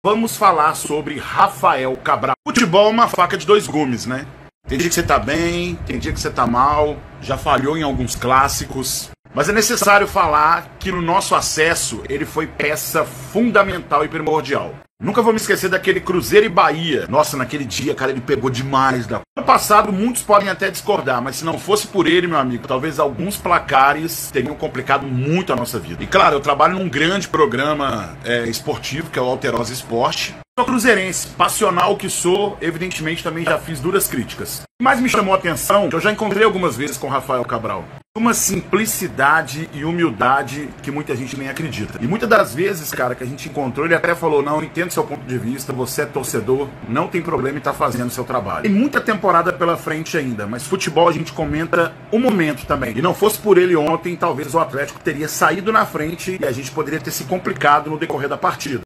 Vamos falar sobre Rafael Cabral. Futebol é uma faca de dois gumes, né? Tem dia que você tá bem, tem dia que você tá mal, já falhou em alguns clássicos. Mas é necessário falar que no nosso acesso ele foi peça fundamental e primordial. Nunca vou me esquecer daquele Cruzeiro e Bahia. Nossa, naquele dia, cara, ele pegou demais. No passado, muitos podem até discordar, mas se não fosse por ele, meu amigo, talvez alguns placares teriam complicado muito a nossa vida. E claro, eu trabalho num grande programa esportivo, que é o Alterosa Esporte. Sou cruzeirense, passional que sou, evidentemente também já fiz duras críticas. O que mais me chamou a atenção, que eu já encontrei algumas vezes com o Rafael Cabral, uma simplicidade e humildade que muita gente nem acredita. E muitas das vezes, cara, que a gente encontrou, ele até falou, não, eu entendo seu ponto de vista, você é torcedor, não tem problema em estar fazendo seu trabalho. Tem muita temporada pela frente ainda, mas futebol a gente comenta o momento também. E não fosse por ele ontem, talvez o Atlético teria saído na frente e a gente poderia ter se complicado no decorrer da partida.